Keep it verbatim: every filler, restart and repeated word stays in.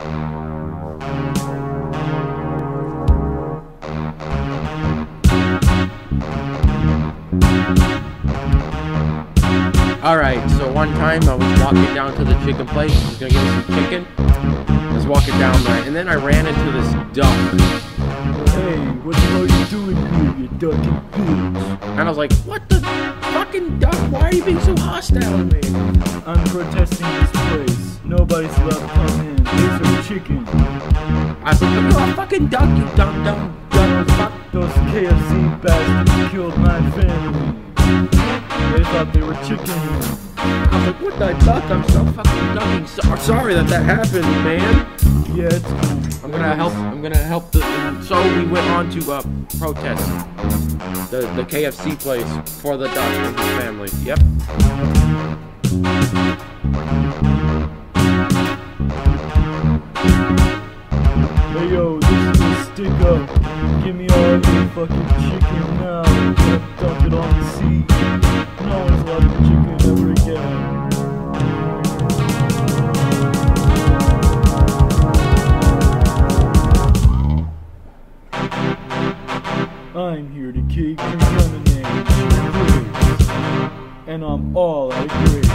Alright, so one time I was walking down to the chicken place, I was gonna get some chicken. I was walking down there, and then I ran into this duck. Hey, what the hell are you doing here, you ducky bitch? And I was like, what the fucking duck? Why are you being so hostile to me? I'm protesting this place. Nobody's allowed to come in. These are chicken. I said, you're a fucking duck, you dumb, dumb, dumb fuck. Those K F C bastards killed my family. They thought they were chicken. I was like, what the duck? I'm so fucking ducking. So sorry that that happened, man. Yeah, it's cool. I'm gonna help. I'm gonna help the. So we went on to uh, protest the the K F C place for the duck and his family. Yep. Hey yo, this is a stick up. Give me all your fucking chicken now. I'm gonna dump it on the sea. No one's allowed to chicken ever again. I'm here to kick your lemonade, and I'm all out of grapes.